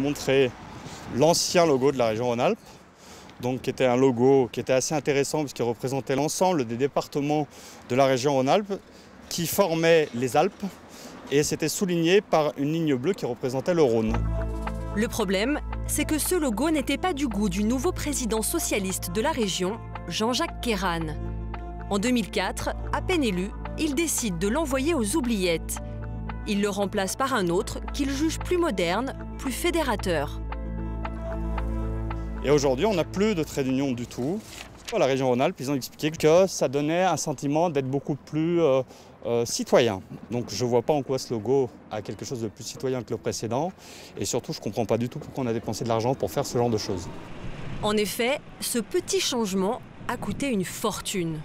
montrer l'ancien logo de la région Rhône-Alpes, donc qui était un logo qui était assez intéressant puisqu'il représentait l'ensemble des départements de la région Rhône-Alpes qui formaient les Alpes et c'était souligné par une ligne bleue qui représentait le Rhône. Le problème, c'est que ce logo n'était pas du goût du nouveau président socialiste de la région, Jean-Jacques Kérane. En 2004, à peine élu, il décide de l'envoyer aux oubliettes. Il le remplace par un autre qu'il juge plus moderne, plus fédérateur. Et aujourd'hui, on n'a plus de trait d'union du tout. À la région Rhône-Alpes, ils ont expliqué que ça donnait un sentiment d'être beaucoup plus citoyen. Donc je ne vois pas en quoi ce logo a quelque chose de plus citoyen que le précédent. Et surtout, je ne comprends pas du tout pourquoi on a dépensé de l'argent pour faire ce genre de choses. En effet, ce petit changement a coûté une fortune.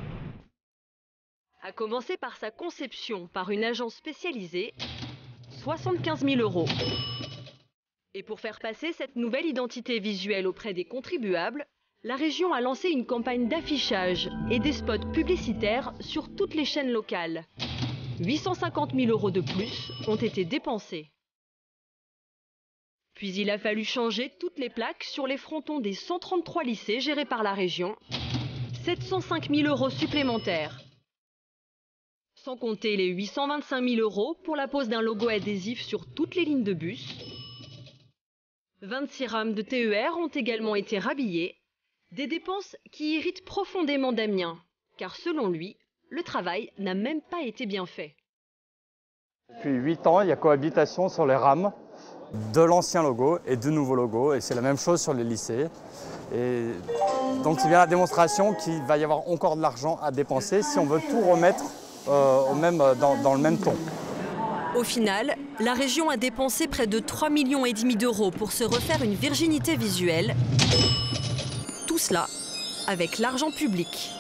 A commencer par sa conception par une agence spécialisée, 75 000 €. Et pour faire passer cette nouvelle identité visuelle auprès des contribuables, la région a lancé une campagne d'affichage et des spots publicitaires sur toutes les chaînes locales. 850 000 € de plus ont été dépensés. Puis il a fallu changer toutes les plaques sur les frontons des 133 lycées gérés par la région. 705 000 € supplémentaires. Sans compter les 825 000 € pour la pose d'un logo adhésif sur toutes les lignes de bus. 26 rames de TER ont également été rhabillées. Des dépenses qui irritent profondément Damien, car selon lui, le travail n'a même pas été bien fait. Depuis 8 ans, il y a cohabitation sur les rames de l'ancien logo et du nouveau logo, et c'est la même chose sur les lycées. Et donc c'est bien la démonstration qu'il va y avoir encore de l'argent à dépenser si on veut tout remettre dans le même ton. Au final, la région a dépensé près de 3,5 millions d'euros pour se refaire une virginité visuelle. Tout cela avec l'argent public.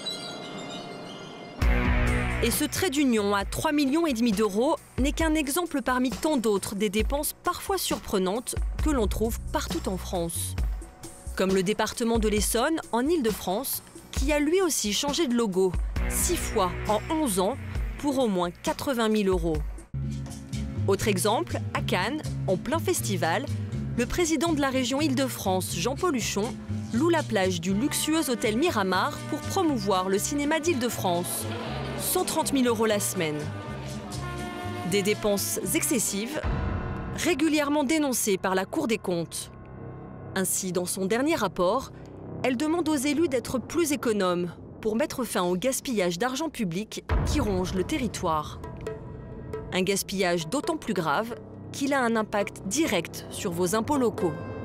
Et ce trait d'union à 3,5 millions d'euros n'est qu'un exemple parmi tant d'autres des dépenses parfois surprenantes que l'on trouve partout en France. Comme le département de l'Essonne, en Île-de-France, qui a lui aussi changé de logo 6 fois en 11 ans pour au moins 80 000 €. Autre exemple, à Cannes, en plein festival, le président de la région Île-de-France, Jean-Paul Huchon, loue la plage du luxueux hôtel Miramar pour promouvoir le cinéma d'Île-de-France. 130 000 € la semaine. Des dépenses excessives, régulièrement dénoncées par la Cour des comptes. Ainsi, dans son dernier rapport, elle demande aux élus d'être plus économes pour mettre fin au gaspillage d'argent public qui ronge le territoire. Un gaspillage d'autant plus grave qu'il a un impact direct sur vos impôts locaux.